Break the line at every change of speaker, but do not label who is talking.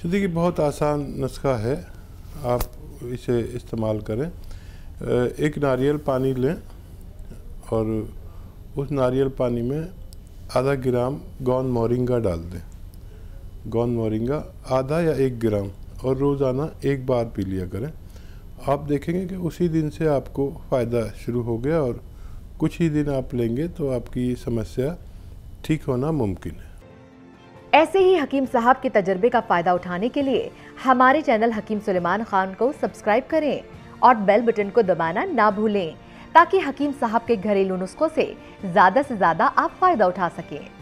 तो देखिए बहुत आसान नुस्खा है, आप इसे इस्तेमाल करें। एक नारियल पानी लें और उस नारियल पानी में आधा ग्राम गौन मोरिंगा डाल दें। गौन मोरिंगा आधा या 1 ग्राम, और रोज़ाना 1 बार पी लिया करें। आप देखेंगे कि उसी दिन से आपको फ़ायदा शुरू हो गया और कुछ ही दिन आप लेंगे तो आपकी समस्या ठीक होना मुमकिन है।
ऐसे ही हकीम साहब के तजर्बे का फायदा उठाने के लिए हमारे चैनल हकीम सुलेमान खान को सब्सक्राइब करें और बेल बटन को दबाना ना भूलें, ताकि हकीम साहब के घरेलू नुस्खों से ज्यादा आप फायदा उठा सकें।